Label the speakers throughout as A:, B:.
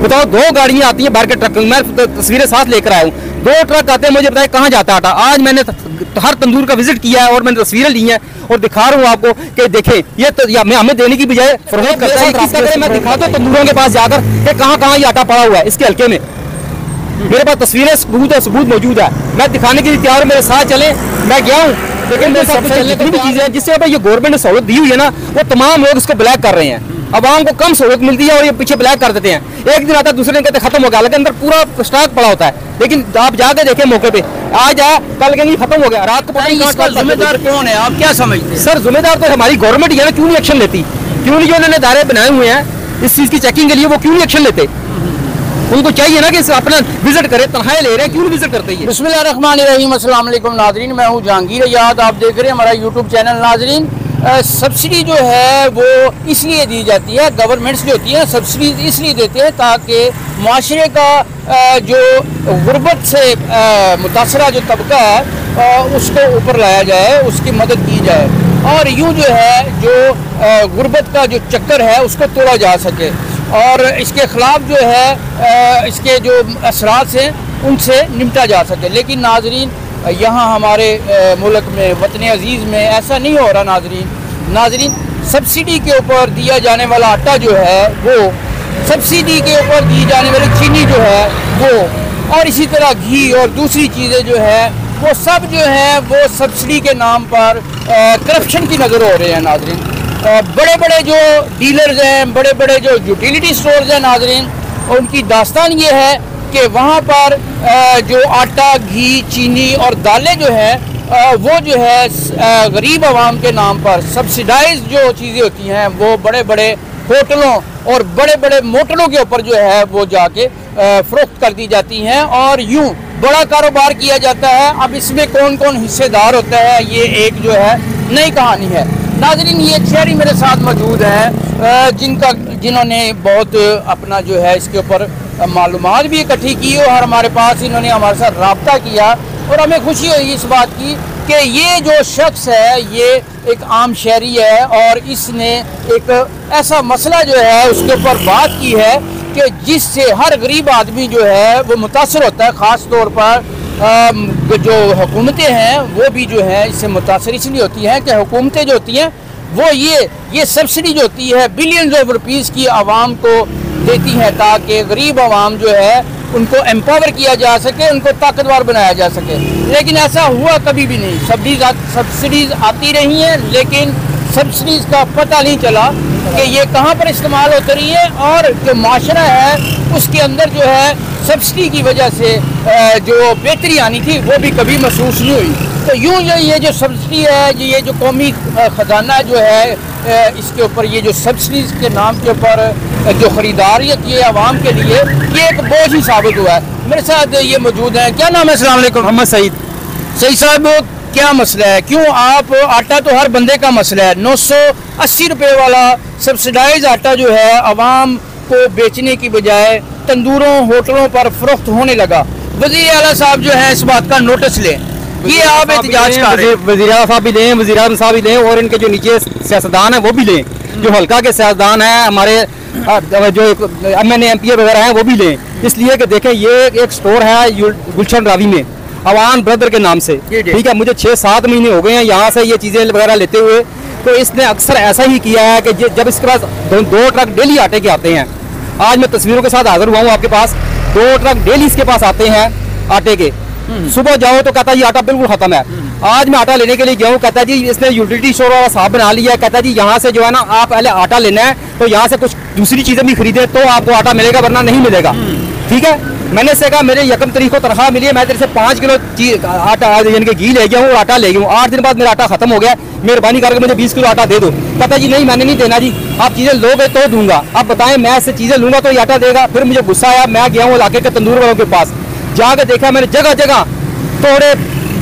A: बताओ, 2 गाड़ियां आती हैं बाहर के ट्रक, मैं तस्वीरें साथ लेकर आया हूँ, 2 ट्रक आते हैं, मुझे बताए कहाँ जाता आटा। आज मैंने हर तंदूर का विजिट किया है और मैंने तस्वीरें ली हैं और दिखा रहा हूँ आपको कि देखें, ये तो मैं हमें देने की बजाय फरोख्त करता है। मैं दिखाता हूँ तंदूरों के पास जाकर कि कहाँ ये आटा पड़ा हुआ है इसके हल्के में। मेरे पास तस्वीरें सबूत मौजूद है, मैं दिखाने के लिए तैयार हूँ, मेरे साथ चले। मैं गया हूँ, लेकिन मेरे साथ जितनी भी चीजें हैं जिससे ये गवर्नमेंट ने सहूलत दी हुई है ना, वो तमाम लोग इसको ब्लैक कर रहे हैं। आवाम को कम सहूलत मिलती है और ये पीछे ब्लैक कर देते हैं। एक दिन आता है, दूसरे दिन कहते खत्म हो गया, लेकिन अंदर पूरा स्टॉक पड़ा होता है। लेकिन आप जाके देखें मौके पे, आज आया कल कहेंगे खत्म हो गया, रात को
B: इसका जिम्मेदार कौन है, आप क्या समझते हैं?
A: सर जिम्मेदार तो हमारी गवर्नमेंट है ना, क्यों नहीं एक्शन लेती? क्यों नहीं जो उन्होंने दायरे बनाए हुए हैं इस चीज की चेकिंग के लिए, वो क्यों नहीं एक्शन लेते? उनको चाहिए ना कि अपना विजिट करे, तनख्वाह ले रहे हैं, क्यों नहीं विजिट करते?
B: बिस्मिल्लाहिर्रहमानिर्रहीम, अस्सलाम वालेकुम नाजरीन, मैं हूँ जहांगीर याद, आप देख रहे हैं हमारा यूट्यूब चैनल। नाजरीन, सब्सिडी जो है वो इसलिए दी जाती है, गवर्नमेंट्स जो होती है सब्सिडी इसलिए देते हैं ताकि माशरे का जो गुर्बत से मुतासरा जो तबका है उसको ऊपर लाया जाए, उसकी मदद की जाए और यूँ जो है जो गुर्बत का जो चक्कर है उसको तोड़ा जा सके और इसके ख़िलाफ़ जो है इसके जो असरात हैं उनसे निपटा जा सके। लेकिन नाजरीन, यहाँ हमारे मुल्क में, वतन अजीज़ में ऐसा नहीं हो रहा। नाजरीन, सब्सिडी के ऊपर दिया जाने वाला आटा जो है वो, सब्सिडी के ऊपर दी जाने वाली चीनी जो है वो, और इसी तरह घी और दूसरी चीज़ें जो है वो सब जो है वो सब्सिडी के नाम पर करप्शन की नज़र हो रहे हैं। नाजरीन, बड़े बड़े जो डीलर्स हैं, बड़े बड़े जो यूटिलिटी स्टोर्स हैं, नाजरीन, उनकी दास्तान ये है कि वहाँ पर जो आटा, घी, चीनी और दालें जो है वो जो है गरीब आवाम के नाम पर सब्सिडाइज जो चीज़ें होती हैं वो बड़े बड़े होटलों और बड़े बड़े मोटरों के ऊपर जो है वो जाके फ़रोख्त कर दी जाती हैं और यूँ बड़ा कारोबार किया जाता है। अब इसमें कौन कौन हिस्सेदार होता है, ये एक जो है नई कहानी है। नाज़रीन, ये शहरी मेरे साथ मौजूद हैं जिन्होंने बहुत अपना जो है इसके ऊपर मालूमात भी इकट्ठी की और हमारे पास इन्होंने हमारे साथ रब्ता किया और हमें खुशी हुई इस बात की कि ये जो शख्स है ये एक आम शहरी है और इसने एक ऐसा मसला जो है उसके ऊपर बात की है कि जिससे हर गरीब आदमी जो है वो मुतासर होता है। ख़ास तौर पर जो हुकूमतें हैं वो भी जो है इससे मुतासर इसलिए होती हैं कि हुकूमतें जो होती हैं वो ये सब्सिडी जो होती है बिलियंस ऑफ रुपीज़ की आवाम को देती हैं ताकि गरीब आवाम जो है उनको एम्पावर किया जा सके, उनको ताकतवर बनाया जा सके। लेकिन ऐसा हुआ कभी भी नहीं। सब्सिडीज़ आती रही हैं लेकिन सब्सिडीज़ का पता नहीं चला कि ये कहाँ पर इस्तेमाल होती रही है और जो माशरा है उसके अंदर जो है सब्सिडी की वजह से जो बेहतरी आनी थी वो भी कभी महसूस नहीं हुई। तो यूँ ये जो सब्सिडी है, ये जो कौमी ख़जाना जो है इसके ऊपर ये जो सब्सिडीज़ के नाम के ऊपर जो ख़रीदारियत ये आवाम के लिए ये एक बोझ ही साबित हुआ है। मेरे साथ ये मौजूद हैं, क्या नाम है? अस्सलाम वालेकुम।
A: मोहम्मद सईद।
B: सईद साहब, क्या मसला है? क्यों आप, आटा तो हर बंदे का मसला है, 980 रुपये वाला सब्सिडाइज आटा जो है आवाम को बेचने की बजाय तंदूरों होटलों पर फ़रोख्त होने लगा। वज़ीर आला साहब जो है इस बात का नोटिस लें, ये आप एहतजाज कर रहे हैं।
A: वज़ीर आला साहब भी लें, वज़ीर आज़म साहब भी लें और इनके जो नीचे सियासतदान हैं वो भी लें, जो हल्का के सियासतदान हैं हमारे जो MNA MP वगैरह हैं वो भी लें। इसलिए कि देखें ये एक स्टोर है गुलशन रावी में अवान ब्रदर के नाम से, ठीक है। मुझे 6-7 महीने हो गए हैं यहाँ से ये चीज़ें वगैरह लेते हुए। तो इसने अक्सर ऐसा ही किया है कि जब इसके पास 2 ट्रक डेली आटे के आते हैं, आज मैं तस्वीरों के साथ हाजिर हुआ हूँ आपके पास, 2 ट्रक डेली इसके पास आते हैं आटे के। सुबह जाओ तो कहता है ये आटा बिल्कुल खत्म है। आज मैं आटा लेने के लिए गया हूँ, कहता है जी इसने यूटिलिटी स्टोर वाला साहब बना लिया है, कहता है जी यहाँ से जो है ना आप पहले आटा लेना है तो यहाँ से कुछ दूसरी चीजें भी खरीदे तो आपको आटा मिलेगा वरना नहीं मिलेगा, ठीक है। मैंने से कहा मेरे 1 तारीख को तनख्वाह मिली है, मैं तेरे से 5 किलो आटा यानी कि घी ले गया हूँ और आटा ले गया हूँ। 8 दिन बाद मेरा आटा खत्म हो गया, मेहरबानी करके मुझे 20 किलो आटा दे दो। कहता जी नहीं मैंने नहीं देना जी, आप चीजें लोगे तो दूंगा। आप बताएं मैं ऐसे चीजें लूंगा तो ये आटा देगा? फिर मुझे गुस्सा आया, मैं गया हूँ इलाके के तंदूर वालों के पास, जाकर देखा मैंने जगह जगह तोड़े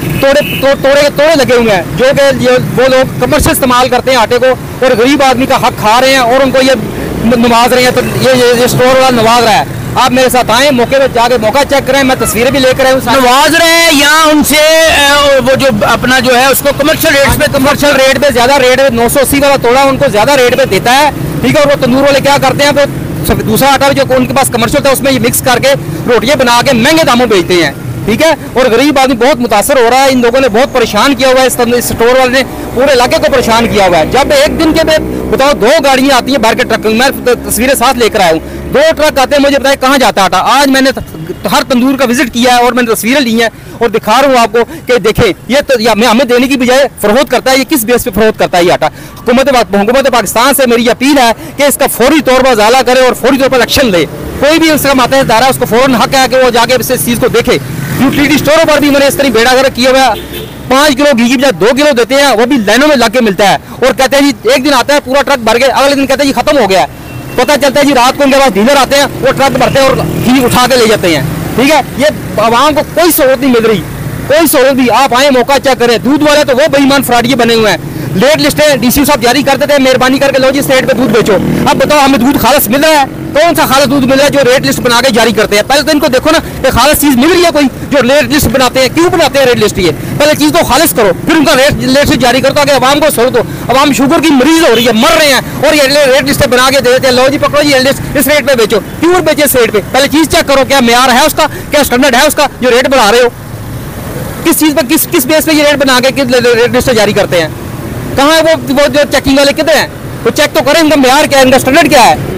A: लगे हुए हैं जो कि वो लोग कमर्शियल इस्तेमाल करते हैं आटे को और गरीब आदमी का हक खा रहे हैं और उनको ये नवाज रहे हैं। तो ये स्टोर वाला नवाज रहा है। आप मेरे साथ आए, मौके पे जाके मौका चेक करें, मैं तस्वीरें भी लेकर आया हूँ।
B: नवाज रहे हैं या उनसे वो जो अपना जो है उसको कमर्शियल रेट पे
A: ज्यादा रेट 980 वाला तोड़ा उनको ज्यादा रेट पे देता है, ठीक है। और वो तंदूर वाले क्या करते हैं, वो दूसरा आटा जो उनके पास कमर्शियल था उसमें ये मिक्स करके रोटियां बना के महंगे दामों बेचते हैं, ठीक है। और गरीब आदमी बहुत मुतासर हो रहा है, इन लोगों ने बहुत परेशान किया हुआ है, इस स्टोर वाले ने पूरे इलाके को परेशान किया हुआ है। जब एक दिन के में बताओ 2 गाड़ियां आती हैं भर के ट्रक, मैं तस्वीरें साथ लेकर आया हूँ, 2 ट्रक आते हैं, मुझे बताए कहाँ जाता आटा। आज मैंने हर तंदूर का विजिट किया है और मैंने तस्वीरें ली हैं और दिखा रहा हूँ आपको कि देखें ये तो हमें देने की बजाय फरोख्त करता है। ये किस बेस पे फरोख्त करता है ये आटा? हुकूमत पाकिस्तान से मेरी अपील है कि इसका फौरी तौर पर उजाला करे और फौरी तौर पर एक्शन ले। कोई भी उसका मातहतदार है उसको फौरन हक है कि वो जाके इस चीज़ को देखे। यूटिलिटी स्टोरों पर भी मैंने इस तरह बेड़ा गर्क किया हुआ है, 5 किलो घी की बजाय 2 किलो देते हैं, वो भी लाइनों में लग के मिलता है। और कहते हैं जी एक दिन आता है पूरा ट्रक भर के, अगले दिन कहते हैं जी खत्म हो गया है। पता चलता है जी रात को उनके पास डीलर आते हैं, वो ट्रक भरते हैं और घी उठा के ले जाते हैं, ठीक है। ये आवाम को कोई सहूलत नहीं मिल रही, कोई सहूलत भी। आप आए मौका चेक करें। दूध वाले तो वो बेईमान फ्रॉडिये बने हुए हैं। लेट लिस्टें डीसी साहब जारी करते थे, मेहरबानी करके लो जी स्टेट पे दूध बेचो। अब बताओ हमें दूध खालस मिल रहा है? कौन सा खालस दूध मिल रहा है जो रेट लिस्ट बना के जारी करते हैं? पहले तो इनको देखो ना कि खालस चीज मिल रही है कोई जो रेट लिस्ट बनाते हैं। क्यों बनाते हैं रेट लिस्ट? ये पहले चीज तो खालिस करो, फिर उनका रेट लिस्ट जारी कर दो, आगे आवाम को सहूलत हो। आवाम शुगर की मरीज हो रही है, मर रहे हैं, और ये रेट लिस्ट बना के दे देते हैं, लो जी पकड़ो जी इस रेट पे बेचो। क्यों बेचे इस रेट पे? पहले चीज चेक करो, क्या मेयार है उसका, क्या स्टैंडर्ड है उसका जो रेट बढ़ा रहे हो? किस चीज पर किस बेस पे ये रेट बना के रेट लिस्ट जारी करते हैं? कहाँ है वो जो चेकिंग वाले? कितने हैं? वो चेक तो करें, इनका मेयार क्या है, इनका स्टैंडर्ड क्या है।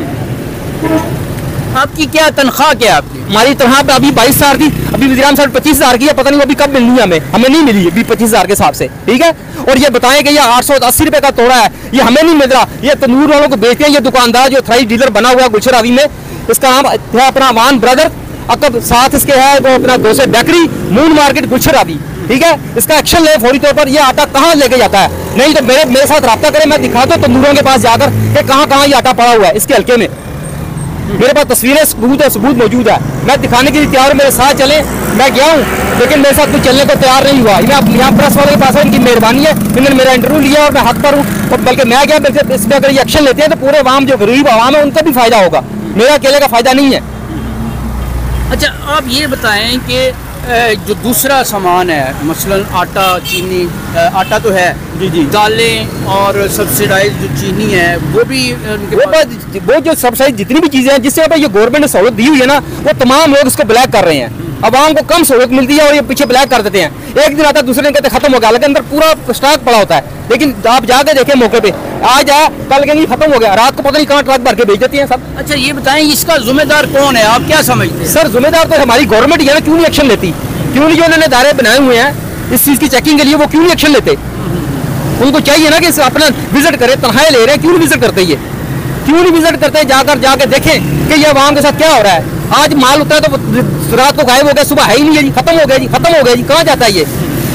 B: आपकी क्या तनख्वाह क्या है आपकी?
A: हमारी तनख्वाह अभी 22,000 थी, अभी वज़ीर-ए-आज़म साहब 25,000 की है, पता नहीं अभी कब मिलनी है हमें नहीं मिली अभी 25,000 के हिसाब से, ठीक है। और ये बताएं कि ये 880 रुपए का तोड़ा है, ये हमें नहीं मिल रहा। ये तंदूर वालों को बेचते हैं, ये दुकानदार जो थ्राइस डीलर बना हुआ गुलशन रावी में, इसका नाम है अपना अमान ब्रदर, अकब साथ इसके है वो अपना दोसे bakery, Moon Market Gulshan Ravi, ठीक है। इसका एक्शन ले फौरी तौर पर। ये आटा कहाँ लेके जाता है? नहीं तो मेरे साथ रब्ता करें, मैं दिखा दो तंदूरों के पास जाकर कि कहाँ ये आटा पड़ा हुआ है इसके हल्के में। मेरे पास तस्वीरें सबूत मौजूद है, मैं दिखाने के लिए तैयार हूँ, मेरे साथ चले। मैं गया हूँ लेकिन मेरे साथ कोई चलने को तैयार नहीं हुआ। मैं यहाँ प्रेस वाले के पास है, इनकी मेहरबानी है, इन्होंने मेरा इंटरव्यू लिया और मैं हक पर हूँ। और बल्कि मैं गया, इसमें अगर ये एक्शन लेते हैं तो पूरे आवाम जो गरीब आवाम है उनका भी फायदा होगा, मेरा अकेले का फायदा नहीं है।
B: अच्छा आप ये बताएं कि जो दूसरा सामान है, मसलन आटा, चीनी, आटा तो है जी, दालें और सब्सिडाइज जो चीनी है वो भी
A: वो जो सब्सिडाइज जितनी भी चीजें हैं जिससे ये गवर्नमेंट ने सहूलत दी हुई है ना, वो तमाम लोग इसको ब्लैक कर रहे हैं। आवाम को कम सहूलत मिलती है और ये पीछे ब्लैक कर देते हैं। एक दिन आता है, दूसरे दिन कहते खत्म हो गया, लेकिन अंदर पूरा स्टॉक पड़ा होता है। लेकिन आप जाके देखें मौके पे, आज आया कल कहेंगे खत्म हो गया, रात को पता नहीं कहाँ ट्रक भर के बेच देती हैं सब।
B: अच्छा ये बताएं इसका जिम्मेदार कौन है, आप क्या समझते हैं?
A: सर जिम्मेदार तो हमारी गवर्नमेंट है ना, क्यों नहीं एक्शन लेती? क्यों नहीं जो उन्होंने दायरे बनाए हुए हैं इस चीज की चेकिंग के लिए, वो क्यों नहीं एक्शन लेते? उनको चाहिए ना कि अपना विजिट करे, तनख्वाहें ले रहे हैं, क्यों नहीं विजिट करते? ये क्यों नहीं विजिट करते? जाके देखें कि ये आवाम के साथ क्या हो रहा है। आज माल उतरा तो रात को गायब हो गया, सुबह है ही नहीं है जी, खत्म हो गया जी, कहाँ जाता है ये?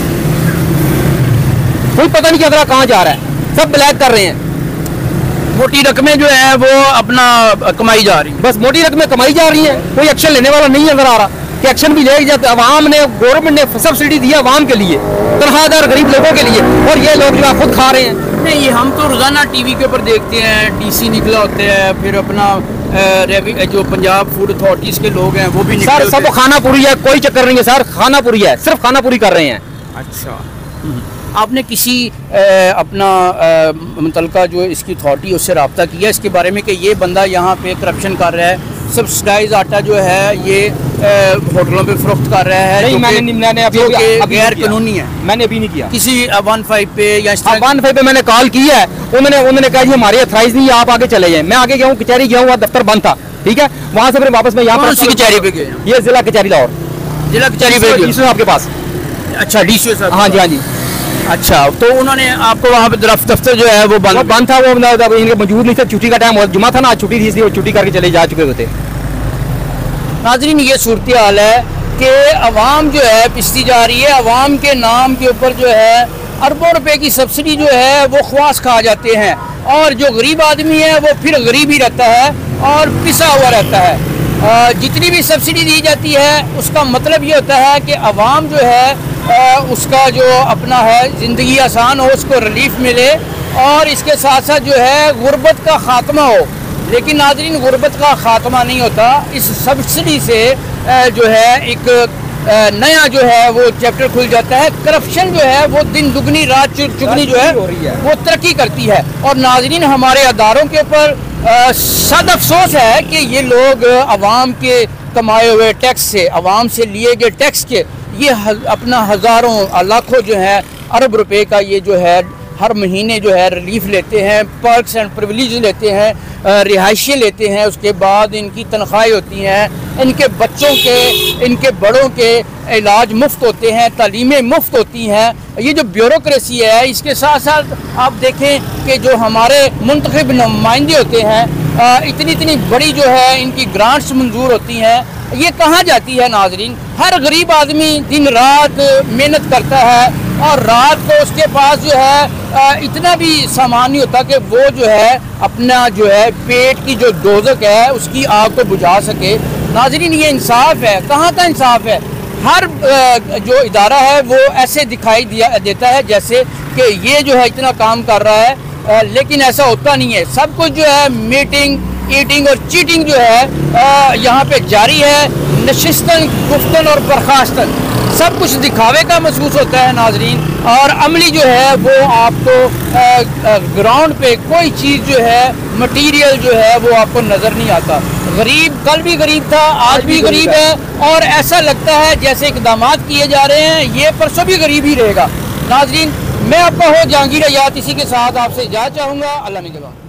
A: कोई पता नहीं चल रहा कहाँ जा रहा है, सब ब्लैक कर रहे हैं।
B: मोटी रकमें जो है वो अपना कमाई जा रही है,
A: बस मोटी रकमें कमाई जा रही हैं, कोई एक्शन लेने वाला नहीं नजर आ रहा कि एक्शन भी ले जाते। अवाम ने, गवर्नमेंट ने सब्सिडी दी है अवाम के लिए, तनख्वाहदार गरीब लोगों के लिए, और ये लोग जो खुद खा रहे हैं।
B: नहीं ये हम तो रोजाना टीवी के ऊपर देखते हैं, डीसी निकला होते हैं, फिर अपना जो पंजाब फूड अथॉरिटीज के लोग हैं वो भी निकले
A: सर, सब खाना पूरी है, कोई चक्कर नहीं है सर, खाना पूरी है, सिर्फ खाना पूरी कर रहे हैं।
B: अच्छा आपने किसी अपना मुतलका जो इसकी अथॉरिटी उससे रब्ता किया इसके बारे में कि ये बंदा यहाँ पे करप्शन कर रहा है, सब्सिडाइज आटा जो है ये होटलों पे फरोख्त कर रहा है?
A: नहीं, मैंने अभी
B: गैर कानूनी है।
A: मैंने अभी नहीं किया
B: किसी 15 पे या
A: 15 पे मैंने कॉल की है, उन्होंने कहा जी हमारे अथराइज नहीं, आप आगे चले जाए। मैं आगे गया हूँ, कचहरी गया हूँ, दफ्तर बंद था, ठीक है। वहाँ से फिर वापस मैं यहाँ पर
B: कचहरी पे गए,
A: ये जिला कचहरी लाहौर,
B: जिला कचहरी पे
A: आपके पास।
B: अच्छा डीसी साहब?
A: हाँ जी।
B: अच्छा तो उन्होंने आपको वहाँ पे दफ्तर जो है वो बंद
A: था, वो इनके मौजूद नहीं थे, छुट्टी का टाइम जुमा था ना, आज छुट्टी थी इसलिए वो छुट्टी करके चले जा चुके होते।
B: नाज़रीन ये सूरत हाल है कि अवाम जो है पिसती जा रही है, अवाम के नाम के ऊपर जो है अरबों रुपए की सब्सिडी जो है वो ख्वास खा जाते हैं, और जो गरीब आदमी है वो फिर गरीब ही रहता है और पिसा हुआ रहता है। जितनी भी सब्सिडी दी जाती है उसका मतलब ये होता है कि अवाम जो है उसका जो अपना है ज़िंदगी आसान हो, उसको रिलीफ मिले, और इसके साथ साथ जो है गुर्बत का ख़ात्मा हो। लेकिन नाज़रीन गुर्बत का ख़ात्मा नहीं होता, इस सब्सिडी से जो है एक नया जो है वो चैप्टर खुल जाता है। करप्शन जो है वो दिन दुगनी रात चुगनी जो है वो तरक्की करती है। और नाज़रीन हमारे अदारों के ऊपर सद अफसोस है कि ये लोग आवाम के कमाए हुए टैक्स से, आवाम से लिए गए टैक्स के ये अपना हज़ारों लाखों जो है अरब रुपए का ये जो है हर महीने जो है रिलीफ लेते हैं, पर्क्स एंड प्रिविलेज लेते हैं, रिहाइशें लेते हैं, उसके बाद इनकी तनख्वाहें होती हैं, इनके बच्चों के, इनके बड़ों के इलाज मुफ्त होते हैं, तालीमें मुफ्त होती हैं। ये जो ब्यूरोक्रेसी है इसके साथ साथ आप देखें कि जो हमारे मुंतखब नुमाइंदे होते हैं, इतनी इतनी बड़ी जो है इनकी ग्रांट्स मंजूर होती हैं, ये कहाँ जाती है नाजरीन? हर गरीब आदमी दिन रात मेहनत करता है और रात को उसके पास जो है इतना भी सामान नहीं होता कि वो जो है अपना जो है पेट की जो दोज़ख है उसकी आग को बुझा सके। नाजरीन ये इंसाफ है? कहाँ का इंसाफ है? हर जो इदारा है वो ऐसे दिखाई देता है जैसे कि ये जो है इतना काम कर रहा है, लेकिन ऐसा होता नहीं है। सब कुछ जो है मीटिंग, ईटिंग और चीटिंग जो है यहाँ पे जारी है। नशिस्तन, गुफ्तन और बर्खास्तन सब कुछ दिखावे का महसूस होता है नाजरीन, और अमली जो है वो आपको ग्राउंड पे कोई चीज़ जो है मटीरियल जो है वो आपको नज़र नहीं आता। गरीब कल भी गरीब था, आज भी गरीब है, और ऐसा लगता है जैसे इकदाम किए जा रहे हैं ये परसों भी गरीब ही रहेगा। नाजरीन मैं आपका हो जहांगीर हयात, इसी के साथ आपसे इजाज़त चाहूँगा। अल्लाह निगहबान।